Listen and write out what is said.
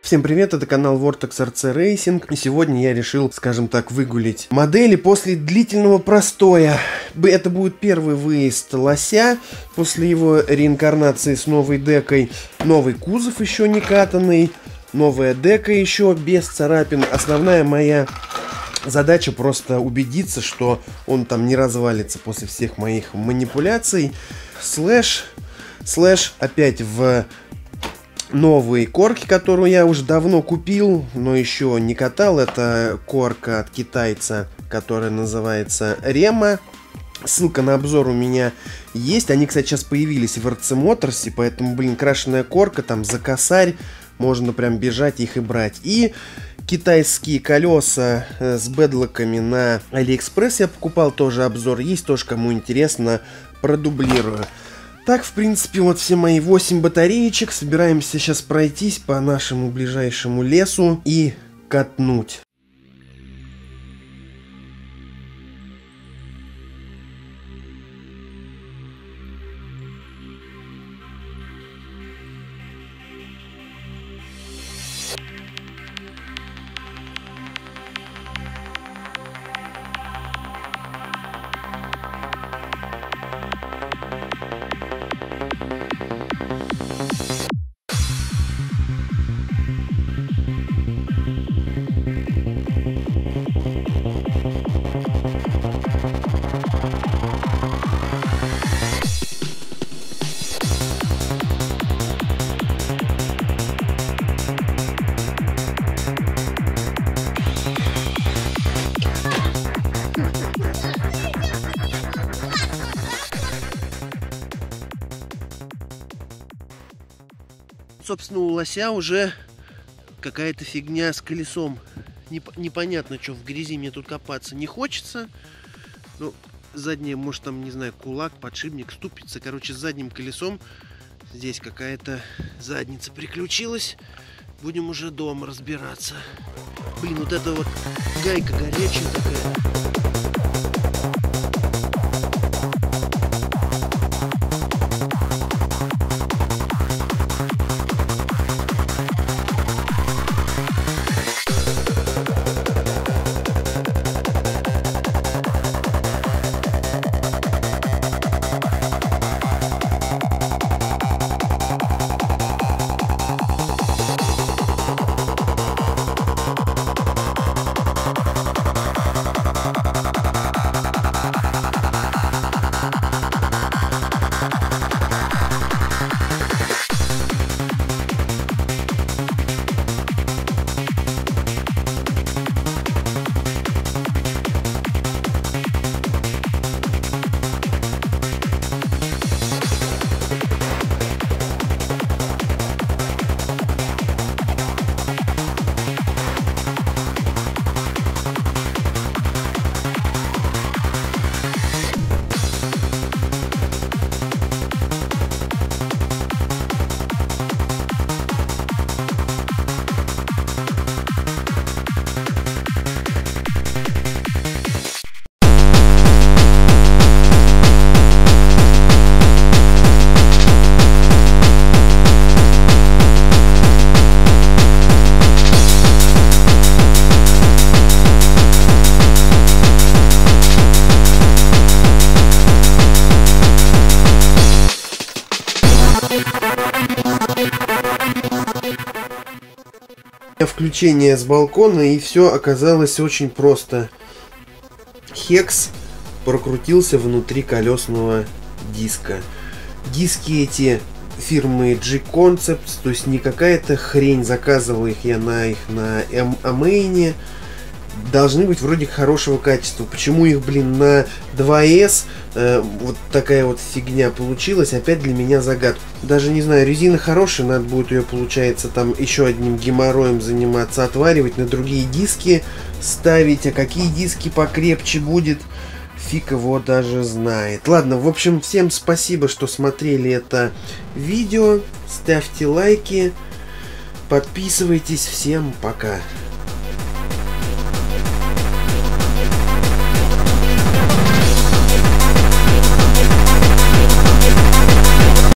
Всем привет, это канал Vortex RC Racing, и сегодня я решил, скажем так, выгулить модели после длительного простоя. Это будет первый выезд лося после его реинкарнации с новой декой, новый кузов еще не катанный, новая дека еще без царапин. Основная моя задача просто убедиться, что он там не развалится после всех моих манипуляций. Слэш опять в новые корки, которую я уже давно купил, но еще не катал. Это корка от китайца, которая называется Рема. Ссылка на обзор у меня есть. Они, кстати, сейчас появились в RC Motors, поэтому, блин, крашеная корка там за косарь. Можно прям бежать их и брать. И китайские колеса с бэдлоками на AliExpress я покупал, тоже обзор есть, тоже кому интересно, продублирую. Так, в принципе, вот все мои 8 батареечек. Собираемся сейчас пройтись по нашему ближайшему лесу и катнуть. Собственно, у лося уже какая-то фигня с колесом. Непонятно, что в грязи мне тут копаться не хочется. Ну, заднее, может, там, не знаю, кулак, подшипник, ступица. Короче, с задним колесом здесь какая-то задница приключилась. Будем уже дома разбираться. Блин, вот это вот гайка горячая такая. Включение с балкона, и все оказалось очень просто. Хекс прокрутился внутри колесного диска. Диски эти фирмы G-Concepts, то есть не какая-то хрень, заказывал их я на Amane. Должны быть вроде хорошего качества. Почему их, блин, на 2S вот такая вот фигня получилась, опять для меня загадка. Даже не знаю, резина хорошая, надо будет ее, получается, там еще одним геморроем заниматься, отваривать, на другие диски ставить. А какие диски покрепче будет, фиг его даже знает. Ладно, в общем, всем спасибо, что смотрели это видео. Ставьте лайки, подписывайтесь. Всем пока.